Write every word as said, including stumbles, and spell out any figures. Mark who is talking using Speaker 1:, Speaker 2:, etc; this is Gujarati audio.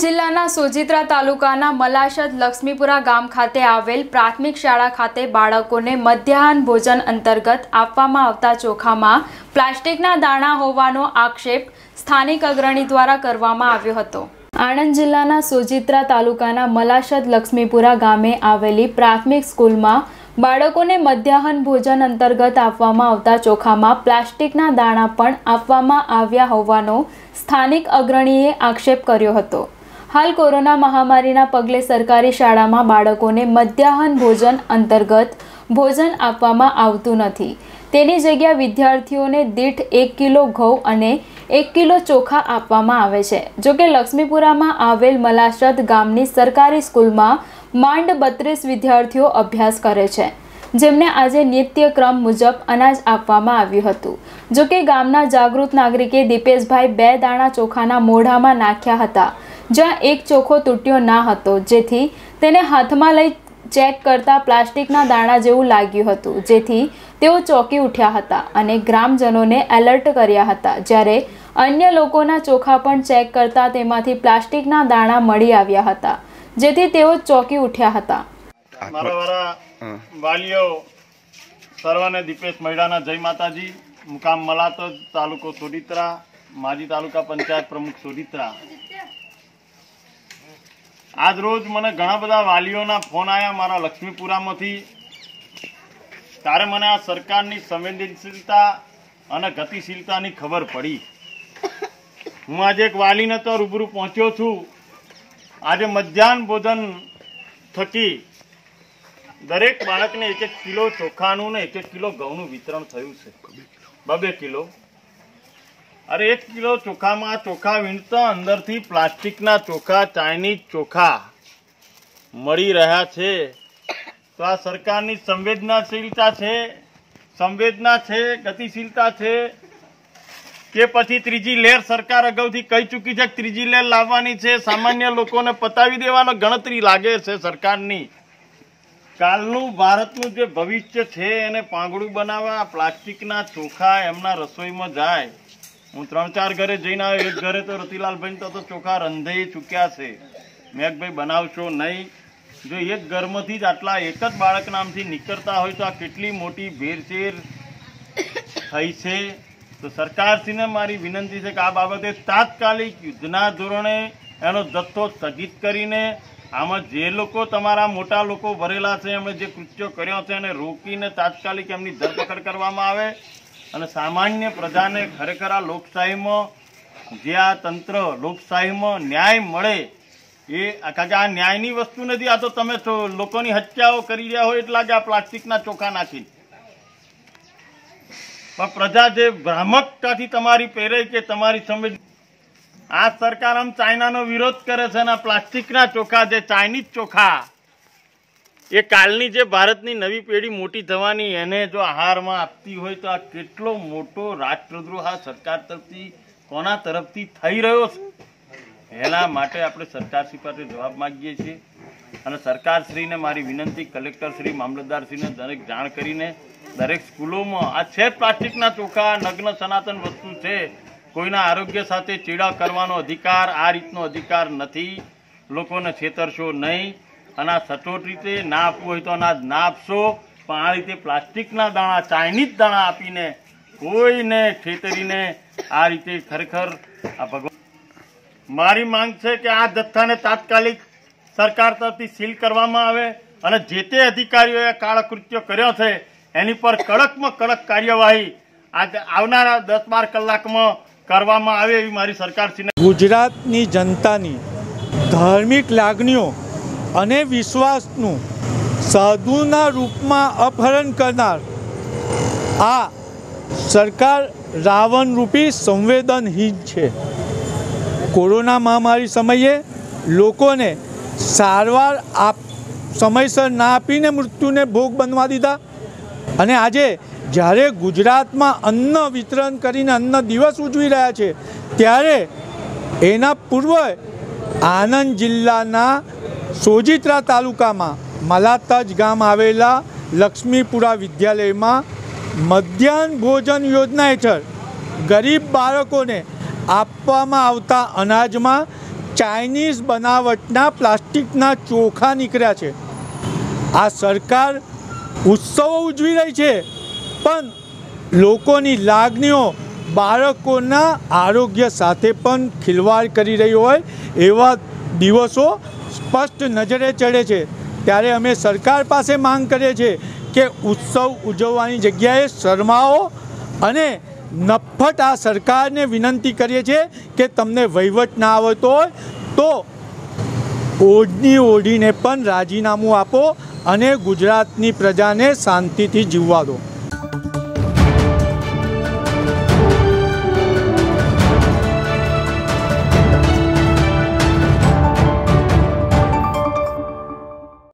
Speaker 1: જિલ્લાના સોજિત્રા તાલુકાના મલાશદ લક્ષ્મીપુરા ગામ ખાતે આવેલ પ્રાથમિક શાળા ખાતે બાળકોને મધ્યાહન ભોજન અંતર્ગત આપવામાં આવતા ચોખામાં પ્લાસ્ટિકના દાણા હોવાનો આક્ષેપ સ્થાનિક અગ્રણી દ્વારા કરવામાં આવ્યો હતો। આણંદ જિલ્લાના સોજિત્રા તાલુકાના મલાશદ લક્ષ્મીપુરા ગામે આવેલી પ્રાથમિક સ્કૂલમાં બાળકોને મધ્યાહન ભોજન અંતર્ગત આપવામાં આવતા ચોખામાં પ્લાસ્ટિકના દાણા પણ આપવામાં આવ્યા હોવાનો સ્થાનિક અગ્રણીએ આક્ષેપ કર્યો હતો। હાલ કોરોના મહામારીના પગલે સરકારી શાળામાં બાળકોને મધ્યાહન ભોજન અંતર્ગત ભોજન આપવામાં આવતું નથી। તેની જગ્યાએ વિદ્યાર્થીઓને દીઠ એક કિલો ઘઉં અને એક કિલો ચોખા આપવામાં આવે છે। જોકે લક્ષ્મીપુરામાં આવેલ મલાશદ ગામની સરકારી સ્કૂલમાં માંડ બત્રીસ વિદ્યાર્થીઓ અભ્યાસ કરે છે, જેમને આજે નિત્યક્રમ મુજબ અનાજ આપવામાં આવ્યું હતું। જોકે ગામના જાગૃત નાગરિકે દીપેશભાઈ બે દાણા ચોખાના મોઢામાં નાખ્યા હતા, જ્યાં એક ચોખો તૂટ્યો ના હતો, જેથી તેને હાથમાં લઈ ચેક કરતા પ્લાસ્ટિકના દાણા જેવું લાગ્યું હતું, જેથી તેઓ ચોંકી ઉઠ્યા હતા અને ગ્રામજનોને એલર્ટ કર્યા હતા। જ્યારે અન્ય લોકોના ચોખા પણ ચેક કરતા તેમાંથી પ્લાસ્ટિકના દાણા મળી આવ્યા હતા, જેથી તેઓ ચોંકી ઉઠ્યા હતા।
Speaker 2: મારા વાળા વાલીઓ સર્વને દીપેશ મૈડાના જય માતાજી। મુકામ મલાશદ, તાલુકો સોજિત્રા, માજી તાલુકા પંચાયત પ્રમુખ સોજિત્રા। આજ રોજ મને ઘણા બધા વાલીઓના ફોન આવ્યા મારા લક્ષ્મીપુરામાંથી। ત્યારે મને આ સરકારની સંવેદનશીલતા અને ગતિશીલતાની ખબર પડી। હું આજે એક વાલીને તો રૂબરૂ પહોંચ્યો છું। આજે મધ્યાહન ભોજન થકી દરેક બાળકને એક એક કિલો ચોખાનું ને એક એક કિલો ઘઉંનું વિતરણ થયું છે, બબે કિલો। અરે એક કિલો ચોખામાં ચોખા વીણતા અંદરથી પ્લાસ્ટિકના ચોખા, ચાઇનીઝ ચોખા મળી રહ્યા છે। તો આ સરકારની સંવેદનાશીલતા છે, સંવેદના છે, ગતિશીલતા છે કે પછી ત્રીજી લહેર સરકાર અગાઉથી કહી ચૂકી છે, ત્રીજી લહેર લાવવાની છે, સામાન્ય લોકોને પતાવી દેવાનો ગણતરી લાગે છે સરકારની। કાલનું ભારતનું જે ભવિષ્ય છે એને પાંગડું બનાવવા પ્લાસ્ટિકના ચોખા એમના રસોઈમાં જાય। હું ત્રણ ચાર ઘરે જઈને આવ્યો, એક ઘરે તો રતિલાલભાઈ તો ચોખા રંધાઈ ચૂક્યા છે। મેઘભાઈ બનાવશો નહીં। જો એક ઘરમાંથી જ આટલા એક જ બાળક નામથી નીકળતા હોય તો આ કેટલી મોટી ભેરસેર થઈ છે। તો સરકારશ્રીને મારી વિનંતી છે કે આ બાબતે તાત્કાલિક યુદ્ધના ધોરણે એનો જથ્થો સ્થગિત કરીને આમાં જે લોકો તમારા મોટા લોકો ભરેલા છે, એમણે જે કૃત્યો કર્યો છે એને રોકીને તાત્કાલિક એમની ધરપકડ કરવામાં આવે અને સામાન્ય પ્રજાને ખરેખર આ લોકશાહીમાં જે આ તંત્ર લોકશાહીમાં ન્યાય મળે એ કારણ કે આ ન્યાયની વસ્તુ નથી। આ તો તમે લોકોની હત્યાઓ કરી રહ્યા હોય એટલા કે આ પ્લાસ્ટિકના ચોખા નાખી, પણ પ્રજા જે ભ્રામકતાથી તમારી પહેરે કે તમારી સમજ આ સરકાર આમ ચાઇનાનો વિરોધ કરે છે અને પ્લાસ્ટિકના ચોખા જે ચાઇનીઝ ચોખા એ કાલની જે ભારતની નવી પેઢી મોટી થવાની એને જો આહારમાં આપતી હોય તો આ કેટલો મોટો રાષ્ટ્રદ્રોહ આ સરકાર તરફથી કોના તરફથી થઈ રહ્યો છે। એના માટે આપણે સરકારશ્રી પાસે જવાબ માંગીએ છીએ અને સરકારશ્રીને મારી વિનંતી, કલેક્ટરશ્રી, મામલતદારશ્રીને દરેક જાણ કરીને દરેક સ્કૂલોમાં આ છે પ્લાસ્ટિકના ચોખા નગ્ન સનાતન વસ્તુ છે, કોઈના આરોગ્ય સાથે ચીડા કરવાનો અધિકાર આ રીતનો અધિકાર નથી। લોકોને છેતરશો નહીં અને આ સચોટ રીતે ના આપવું હોય તો અનાજ ના આપશો, પણ આ રીતે પ્લાસ્ટિકના દાણા, ચાઇનીઝ દાણા આપીને કોઈને છેતરીને આ રીતે ખરેખર આ ભગવાન મારી માંગ છે કે આ જથ્થાને તાત્કાલિક સરકાર તરફથી સીલ કરવામાં આવે અને જે તે અધિકારીઓએ કાળા કૃત્યો કર્યો છે એની પર કડકમાં કડક કાર્યવાહી આજે આવનારા દસ બાર કલાકમાં કરવામાં આવે એવી મારી સરકારશ્રીને।
Speaker 3: ગુજરાતની જનતાની ધાર્મિક લાગણીઓ અને વિશ્વાસનું સાધુના રૂપમાં અપહરણ કરનાર આ સરકાર રાવણરૂપી સંવેદનહીન છે। કોરોના મહામારી સમયે લોકોને સારવાર આપ સમયસર ના આપીને મૃત્યુને ભોગ બનવા દીધા અને આજે જ્યારે ગુજરાતમાં અન્ન વિતરણ કરીને અન્ન દિવસ ઉજવી રહ્યા છે ત્યારે એના પૂર્વે આણંદ જિલ્લાના સોજિત્રા તાલુકામાં મલાશદ ગામ આવેલા લક્ષ્મીપુરા વિદ્યાલયમાં મધ્યાહન ભોજન યોજના હેઠળ ગરીબ બાળકોને આપવામાં આવતા અનાજમાં ચાઇનીઝ બનાવટના પ્લાસ્ટિકના ચોખા નીકળ્યા છે। આ સરકાર ઉત્સવો ઉજવી રહી છે, પણ લોકોની લાગણીઓ, બાળકોના આરોગ્ય સાથે પણ ખિલવાડ કરી રહી હોય એવા દિવસો સ્પષ્ટ નજરે ચડે છે। ત્યારે અમે સરકાર પાસે માંગ કરીએ છીએ કે ઉત્સવ ઉજવવાની જગ્યાએ શરમાઓ અને નફ્ફટ આ સરકારને વિનંતી કરીએ છીએ કે તમને વહીવટ ના આવડતો હોય તો ઓઢની ઓઢીને પણ રાજીનામું આપો અને ગુજરાતની પ્રજાને શાંતિથી જીવવા દો।